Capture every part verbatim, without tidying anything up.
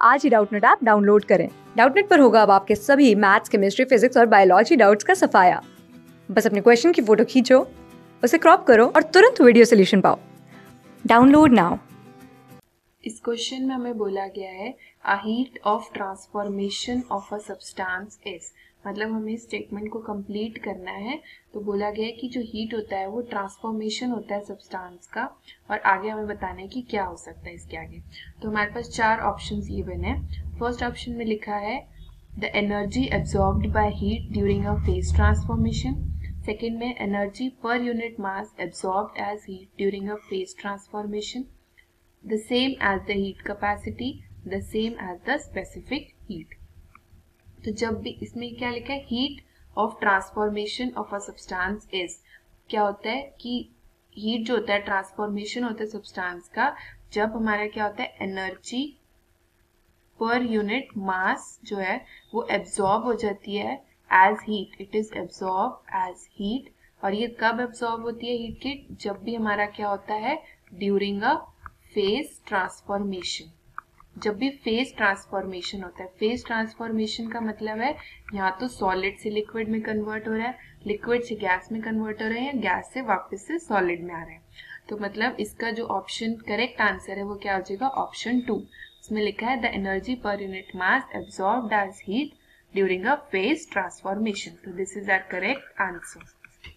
आज ही Doubtnut app download करें। डाउटनेट पर होगा अब आपके सभी मैथ्स, केमिस्ट्री, फिजिक्स और बायोलॉजी डाउट्स का सफाया। बस अपने क्वेश्चन की फोटो खींचो, उसे क्रॉप करो और तुरंत वीडियो सोल्यूशन पाओ। Download now. इस क्वेश्चन में हमें बोला गया है a heat of transformation of a substance is, मतलब हमें स्टेटमेंट को कंप्लीट करना है। तो बोला गया है कि जो हीट होता है वो ट्रांसफॉर्मेशन होता है सब्सटेंस का, और आगे हमें बताना है कि क्या हो सकता है इसके आगे। तो हमारे पास चार ऑप्शंस गिवन है। फर्स्ट ऑप्शन में लिखा है the energy absorbed by heat during a phase transformation. Second में energy per unit mass absorbed as heat during a phase transformation, the same as the heat capacity, the same as the specific heat। तो जब भी इसमें क्या लिखा है heat of transformation of a substance is, क्या होता है कि heat जो होता है ट्रांसफॉर्मेशन होता है सब्सटेंस का जब हमारा क्या होता है एनर्जी पर यूनिट मास जो है वो एब्जॉर्ब हो जाती है as heat, it is absorb as heat. और ये कब एब्जॉर्ब होती है हीट की, जब भी हमारा क्या होता है ड्यूरिंग अ फेज ट्रांसफॉर्मेशन। जब भी फेज ट्रांसफॉर्मेशन होता है, फेज ट्रांसफॉर्मेशन का मतलब है यहाँ तो सॉलिड से लिक्विड में कन्वर्ट हो रहा है, लिक्विड से गैस में कन्वर्ट हो रहा है, या गैस से वापस से सॉलिड में आ रहा है। तो मतलब इसका जो ऑप्शन करेक्ट आंसर है वो क्या हो जाएगा, ऑप्शन टू। इसमें लिखा है the energy per unit mass absorbed as heat during a phase transformation. तो this is our correct answer.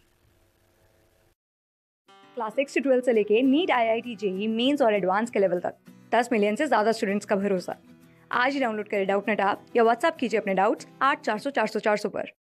Class six से ट्वेल्थ से लेके NEET, I I T, JEE mains और एडवांस के लेवल तक दस मिलियन से ज्यादा स्टूडेंट्स का भरोसा। आज ही डाउनलोड करें डाउटनेट ऐप या व्हाट्सएप कीजिए अपने डाउट्स आठ चार सौ चार सौ चार सौ पर।